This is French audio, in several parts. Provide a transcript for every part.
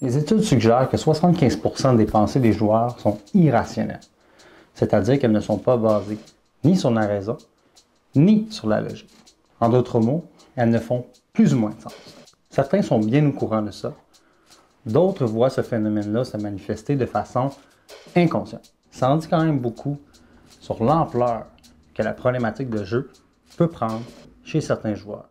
Les études suggèrent que 75% des pensées des joueurs sont irrationnelles, c'est-à-dire qu'elles ne sont pas basées ni sur la raison, ni sur la logique. En d'autres mots, elles ne font plus ou moins de sens. Certains sont bien au courant de ça, d'autres voient ce phénomène-là se manifester de façon inconsciente. Ça en dit quand même beaucoup sur l'ampleur que la problématique de jeu peut prendre chez certains joueurs.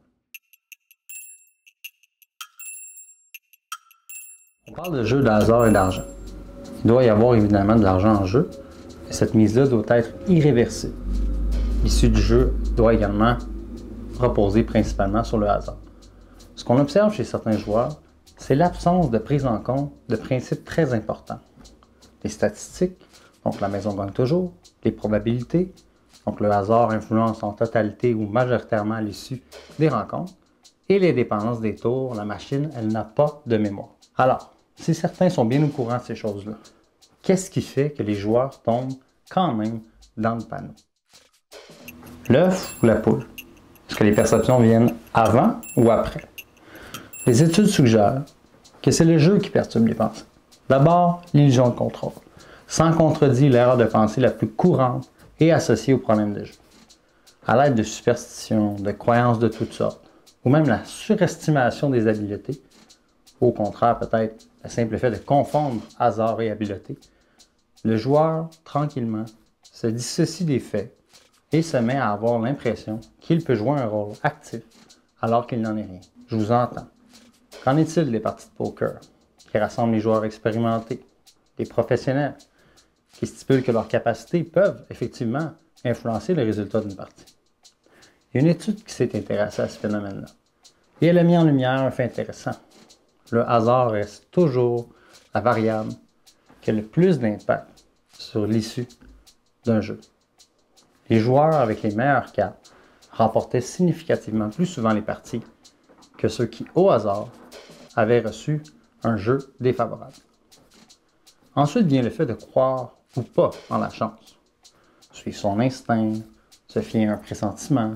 On parle de jeux de hasard et d'argent. Il doit y avoir évidemment de l'argent en jeu, et cette mise-là doit être irréversible. L'issue du jeu doit également reposer principalement sur le hasard. Ce qu'on observe chez certains joueurs, c'est l'absence de prise en compte de principes très importants. Les statistiques, donc la maison gagne toujours, les probabilités, donc le hasard influence en totalité ou majoritairement l'issue des rencontres, et les dépendances des tours, la machine, elle n'a pas de mémoire. Alors, si certains sont bien au courant de ces choses-là, qu'est-ce qui fait que les joueurs tombent quand même dans le panneau? L'œuf ou la poule? Est-ce que les perceptions viennent avant ou après? Les études suggèrent que c'est le jeu qui perturbe les pensées. D'abord, l'illusion de contrôle. Sans contredit, l'erreur de pensée la plus courante est associée au problème de jeu. À l'aide de superstitions, de croyances de toutes sortes, ou même la surestimation des habiletés, au contraire peut-être le simple fait de confondre hasard et habileté, le joueur, tranquillement, se dissocie des faits et se met à avoir l'impression qu'il peut jouer un rôle actif alors qu'il n'en est rien. Je vous entends. Qu'en est-il des parties de poker qui rassemblent les joueurs expérimentés, les professionnels, qui stipulent que leurs capacités peuvent effectivement influencer le résultat d'une partie? Il y a une étude qui s'est intéressée à ce phénomène-là et elle a mis en lumière un fait intéressant. Le hasard reste toujours la variable qui a le plus d'impact sur l'issue d'un jeu. Les joueurs avec les meilleures cartes remportaient significativement plus souvent les parties que ceux qui, au hasard, avaient reçu un jeu défavorable. Ensuite vient le fait de croire ou pas en la chance. Suivre son instinct, se fier à un pressentiment.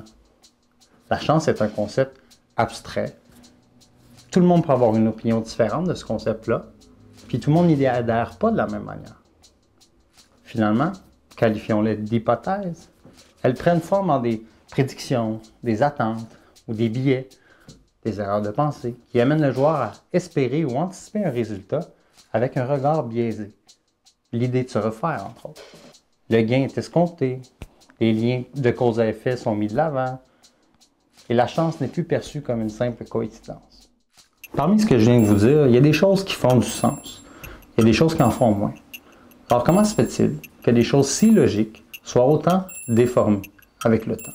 La chance est un concept abstrait. Tout le monde peut avoir une opinion différente de ce concept-là, puis tout le monde n'y adhère pas de la même manière. Finalement, qualifions-les d'hypothèses. Elles prennent forme en des prédictions, des attentes ou des biais, des erreurs de pensée qui amènent le joueur à espérer ou anticiper un résultat avec un regard biaisé. L'idée de se refaire, entre autres. Le gain est escompté, les liens de cause à effet sont mis de l'avant, et la chance n'est plus perçue comme une simple coïncidence. Parmi ce que je viens de vous dire, il y a des choses qui font du sens. Il y a des choses qui en font moins. Alors comment se fait-il que des choses si logiques soient autant déformées avec le temps?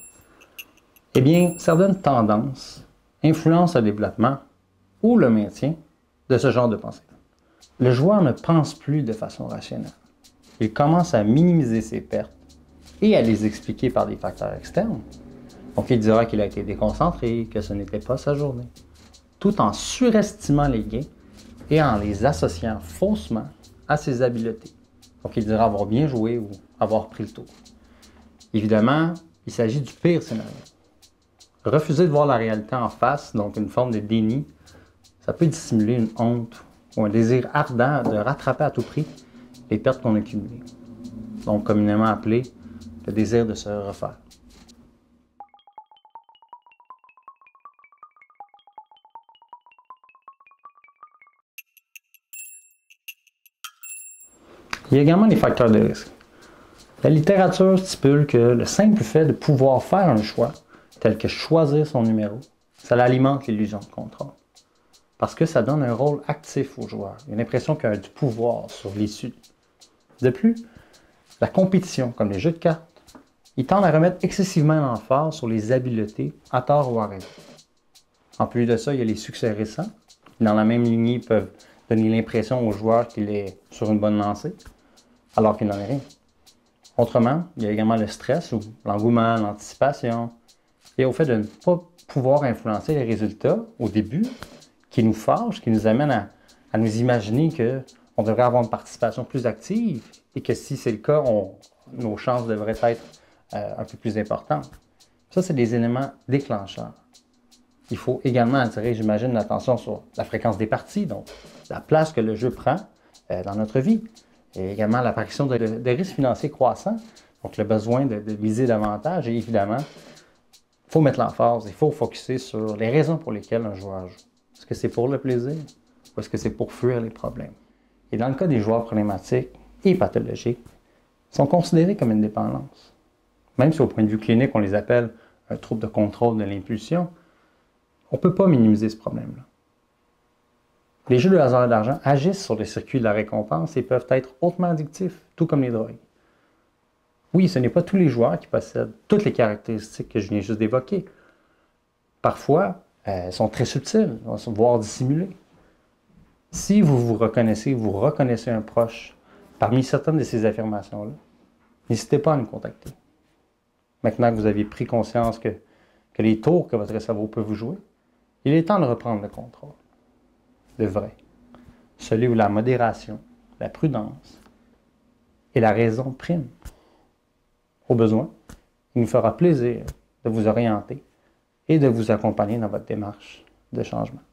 Eh bien, certaines tendances influencent le développement ou le maintien de ce genre de pensée. Le joueur ne pense plus de façon rationnelle. Il commence à minimiser ses pertes et à les expliquer par des facteurs externes. Donc il dira qu'il a été déconcentré, que ce n'était pas sa journée, tout en surestimant les gains et en les associant faussement à ses habiletés. Donc il dira avoir bien joué ou avoir pris le tour. Évidemment, il s'agit du pire scénario. Refuser de voir la réalité en face, donc une forme de déni, ça peut dissimuler une honte ou un désir ardent de rattraper à tout prix les pertes qu'on a cumulées. Donc communément appelé le désir de se refaire. Il y a également les facteurs de risque. La littérature stipule que le simple fait de pouvoir faire un choix, tel que choisir son numéro, ça alimente l'illusion de contrôle. Parce que ça donne un rôle actif au joueur, une impression qu'il a du pouvoir sur l'issue. De plus, la compétition, comme les jeux de cartes, ils tendent à remettre excessivement l'emphase sur les habiletés, à tort ou à raison. En plus de ça, il y a les succès récents, qui dans la même lignée peuvent donner l'impression au joueur qu'il est sur une bonne lancée, alors qu'il n'en est rien. Autrement, il y a également le stress ou l'engouement, l'anticipation, et au fait de ne pas pouvoir influencer les résultats au début, qui nous fâche, qui nous amène à nous imaginer qu'on devrait avoir une participation plus active et que si c'est le cas, nos chances devraient être un peu plus importantes. Ça, c'est des éléments déclencheurs. Il faut également attirer, j'imagine, l'attention sur la fréquence des parties, donc la place que le jeu prend dans notre vie. Et également l'apparition de risques financiers croissants, donc le besoin de viser davantage. Et évidemment, il faut mettre l'emphase, il faut focuser sur les raisons pour lesquelles un joueur joue. Est-ce que c'est pour le plaisir ou est-ce que c'est pour fuir les problèmes? Et dans le cas des joueurs problématiques et pathologiques, ils sont considérés comme une dépendance. Même si au point de vue clinique, on les appelle un trouble de contrôle de l'impulsion, on ne peut pas minimiser ce problème-là. Les jeux de hasard et d'argent agissent sur les circuits de la récompense et peuvent être hautement addictifs, tout comme les drogues. Oui, ce n'est pas tous les joueurs qui possèdent toutes les caractéristiques que je viens juste d'évoquer. Parfois, elles sont très subtiles, voire dissimulées. Si vous reconnaissez un proche parmi certaines de ces affirmations-là, n'hésitez pas à nous contacter. Maintenant que vous avez pris conscience que les tours que votre cerveau peut vous jouer, il est temps de reprendre le contrôle. Le vrai. Celui où la modération, la prudence et la raison priment. Au besoin, il nous fera plaisir de vous orienter et de vous accompagner dans votre démarche de changement.